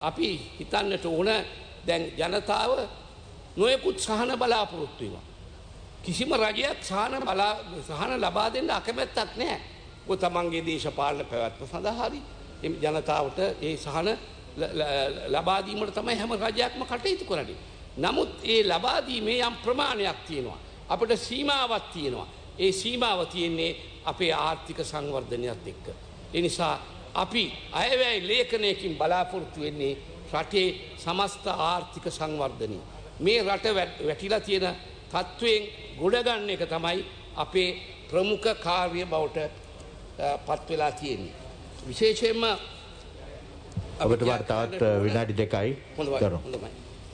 අපි හිතන්නට ඕන දැන් ජනතාව නොයෙකුත් සහන බලාපොරොත්තු වෙනවා. කිසිම රජයක් සහන ලබා දෙන්න අකමැත්තක් නැහැ. ඔය තමන්ගේ දේශපාලන පැවැත්ම සඳහා හරි ජනතාවට ඒ සහන ලබා දීමට තමයි හැම රජයක්ම කටයුතු කරන්නේ. නමුත් ඒ ලබා දීමේ යම් ප්‍රමාණයක් තියෙනවා. අපිට සීමාවක් තියෙනවා. ඒ සීමාව තියෙන්නේ අපේ ආර්ථික සංවර්ධනයත් එක්ක. ඒ නිසා අපි අයවැය ලේඛනයකින් බලාපොරොත්තු වෙන්නේ රටේ සමස්ත ආර්ථික සංවර්ධනය. මේ රට වැටිලා තියෙන තත්ත්වයෙන් ගොඩ ගන්න එක තමයි අපේ ප්‍රමුඛ කාර්ය බවට පත් වෙලා තියෙන්නේ. විශේෂයෙන්ම අපිට වර්තාවත් විනාඩි 2යි හොඳයි.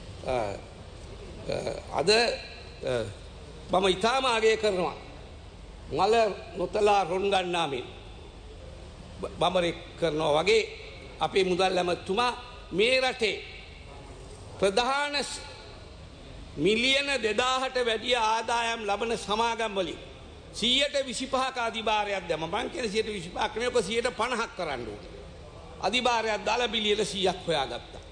අද මම ඊටාම අගය කරනවා මල නොතලා රොන් ගන්නාමේ බඹරෙක් කරනවා වගේ අපේ මුදල් ඇමතුමා මේ රටේ ප්‍රධාන මිලියන 2000ට වැඩි ආදායම් ලබන සමාගම් වලින් 125ක අධිභාරයක් දැම්ම. මං කියන 125ක් නෙවෙයි ඔක 150ක් කරන්න ඕනේ. අධිභාරයක් දාලා බිලියන 100ක් හොයාගත්තා.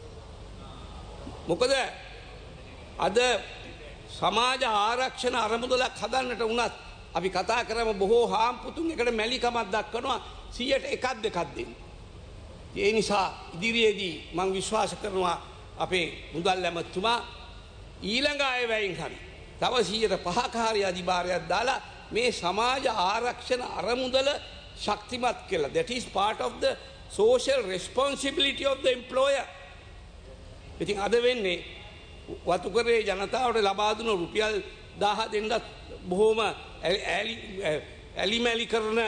මොකද අද සමාජ ආරක්ෂණ අරමුදලක් හදන්නට වුණත් අපි කතා කරම බොහෝ හාම්පුතුන් එකට මැලිකමක් දක්වනවා 100ට 1ක් 2ක් දෙන්න. ඒ නිසා ඉදිරියේදී මම විශ්වාස කරනවා අපේ මුදල් ඇමතුමා ඊළඟ අයවැයෙන් හරි තව 105ක හරි අධිභාරයක් දාලා මේ සමාජ ආරක්ෂණ අරමුදල ශක්තිමත් කළා. That is part of the social responsibility of the employer. ඉතින් අද වෙන්නේ වතුකරේ ජනතාවට ලබා දුන රුපියල් 1000 දෙන්නත් බොහොම ඇලිමැලි කරන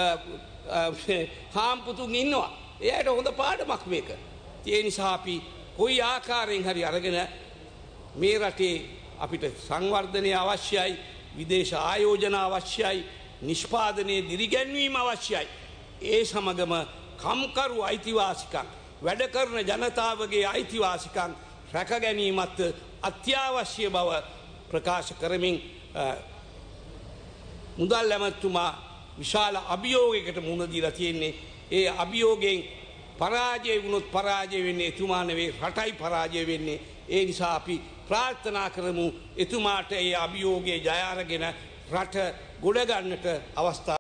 හාම්පුතුන් ඉන්නවා. එයාට හොඳ පාඩමක් මේක. ඒ නිසා අපි කොයි ආකාරයෙන් හරි අරගෙන මේ රටේ අපිට සංවර්ධනය අවශ්‍යයි, විදේශ ආයෝජන අවශ්‍යයි, නිෂ්පාදනයේ දිරිගැන්වීම අවශ්‍යයි. ඒ සමගම කම්කරු අයිතිවාසිකම්, වැඩ කරන ජනතාවගේ අයිතිවාසිකම් රැක ගැනීමත් අත්‍යවශ්‍ය බව ප්‍රකාශ කරමින් මුදල් ඇමතුමා විශාල අභියෝගයකට මුහුණ දීලා තියෙන්නේ. ඒ අභියෝගයෙන් පරාජය වුණොත් පරාජය වෙන්නේ එතුමා නෙවෙයි, රටයි පරාජය වෙන්නේ. ඒ නිසා අපි ප්‍රාර්ථනා කරමු එතුමාට ඒ අභියෝගයේ ජය අරගෙන රට ගොඩ ගන්නට අවස්ථාව